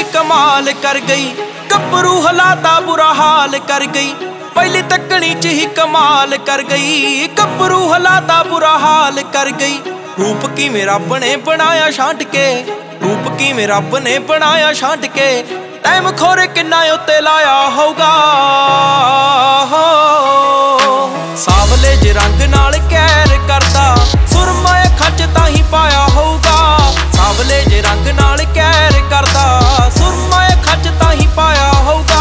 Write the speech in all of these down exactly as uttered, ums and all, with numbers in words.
कमाल कर गई, गब्बरू हलाता बुरा हाल कर गई। पहली तकनी च ही कमाल कर गई, गब्बरू हलाता बुरा हाल कर गई। रूप की मेरा बने बनाया छांट के, रूप की मेरा बने बनाया छांट के। टाइम खोरे किन्ना उत्ते लाया होगा, सावले ज रंग नाल कैर करदा, सुरमा अखां च ताही पाया होगा। सावले ज रंग नाल कैर करदा, सुरमा अखां च ताही पाया होगा।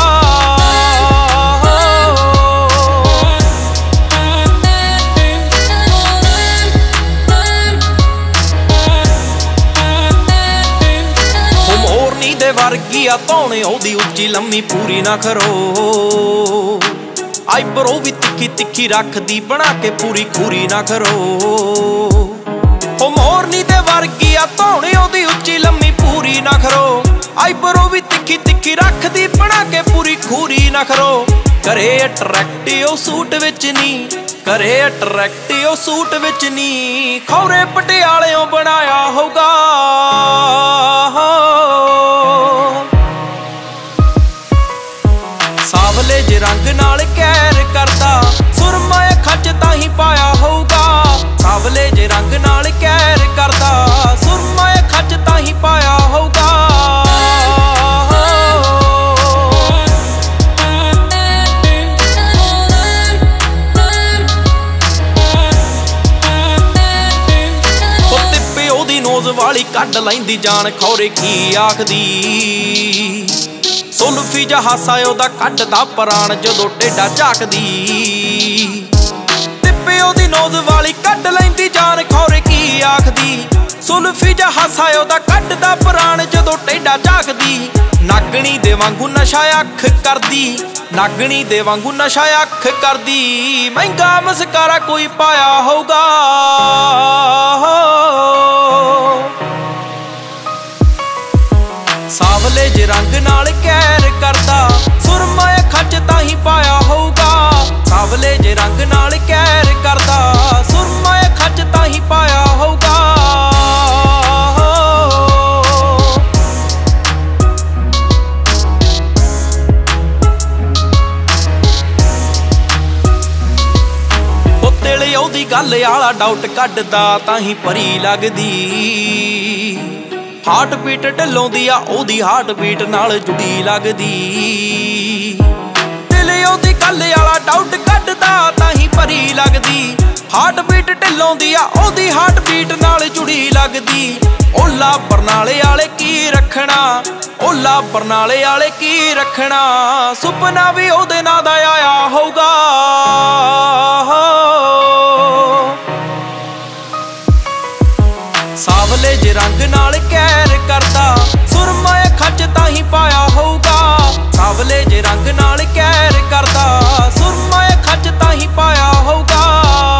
मोरनी दे वर्गी आ धौणे ओदी उच्ची लम्मी पूरी ना खरो। आईब्रो भी तिखी तिखी रखदी बना के पूरी खूरी ना खरो। ओ मोरनी दे वर्गी आ धौणे ओदी उच्ची लम्मी पूरी ना खरो। आईब्रो भी तिखी तिखी रखदी बना के पूरी खूरी ना खरो। करे अट्रैक्टिव सूट विच नी, करे अट्रैक्टिव सूट विच नी। खौरे पटियालेओं बनाया होगा, सावले ज रंग नाल कैर करदा, सुरमा अखां च ताही पाया होगा। सावले ज रंग नाल कैर करदा, सुरमा अखां च ताही पाया होगा। तिप्पे ओदी नोज वाली कढ लैंदी जान, खौरे की आखदी। सुल्फी जा हासा ओदा कढदा प्राण जदों टेढ़ा झाकदी। तिप्पे ओदी नोज वाली कढ लैंदी जान, खौरे की आखदी। सुल्फी जा हासा ओदा कढदा प्राण जदों टेढ़ा झाकदी। नागणी दे वांगू नशा अख करदी, नागणी दे वांगू नशा अख करदी। महंगा मस्कारा कोई पाया होगा, सावले ज रंग नाल कैर करदा, सुरमा अखां च ताही पाया होगा। सावले ज रंग नाल कैर करदा, सुरमा अखां च ताही पाया होगा। ओ तेले ओदी गल आला डाउट कढदा, ताही परी लगदी। हार्ट बीट ढलोंदी आ ओदी हार्ट बीट नाल जुड़ी लगदी। दिल ओदी गल आला डाउट कढदा, ताही परी लगदी। हार्ट बीट ढलोंदी आ ओदी हार्ट बीट नाल जुड़ी लगदी। ओला बरनाले आले की रखना, ओला बरनाले आले की रखना। सुपना भी ओदे नां दा आया होगा, सावले ज रंग नाल कैर करदा, सुरमा अखां च ताही पाया होगा। सावले ज रंग नाल कैर करदा, सुरमा अखां च ताही पाया होगा।